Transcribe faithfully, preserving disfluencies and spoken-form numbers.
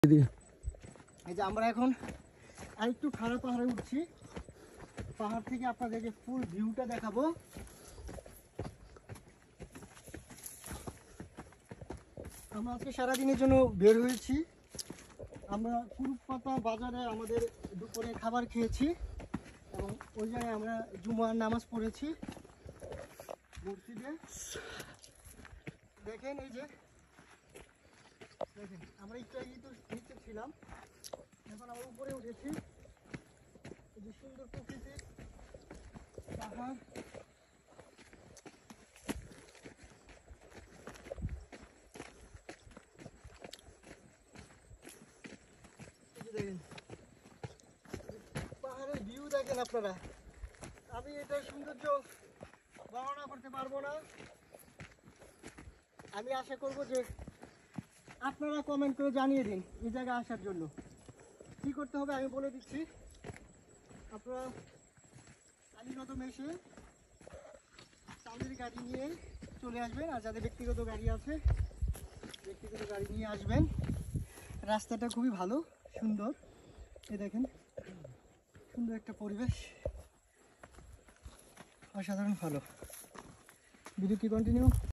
এই যে আমরা এখন আরেকটু খাড়া পাহাড়ে উঠছি। পাহাড় থেকে আপনাদেরকে ফুল ভিউটা দেখাবো। আমরা আজকে সারাদিনের জন্য বের হয়েছি। আমরা কুরুপাতা বাজারে আমাদের দুপুরে খাবার খেয়েছি এবং ওই জায়গায় আমরা জুমার নামাজ পড়েছি মসজিদে। দেখেন এই যে দেখেন আমরা একটু আগে তো নিচে ছিলাম, এখন আমরা উপরে উঠেছি। এই যে সুন্দর প্রকৃতি, পাহাড়, দেখেন পাহাড়ের ভিউ দেখেন আপনারা। আমি এটার সৌন্দর্য বর্ণনা করতে পারবো না। আমি আশা করব যে আপনারা কমেন্ট করে জানিয়ে দিন এই জায়গায় আসার জন্য কী করতে হবে। আমি বলে দিচ্ছি, আপনারা আলীনদম এসে তাদের গাড়ি নিয়ে চলে আসবেন, আর যাদের ব্যক্তিগত গাড়ি আছে ব্যক্তিগত গাড়ি নিয়ে আসবেন। রাস্তাটা খুবই ভালো, সুন্দর। এই দেখেন সুন্দর একটা পরিবেশ, অসাধারণ ভালো। ভিডিও কি কন্টিনিউ।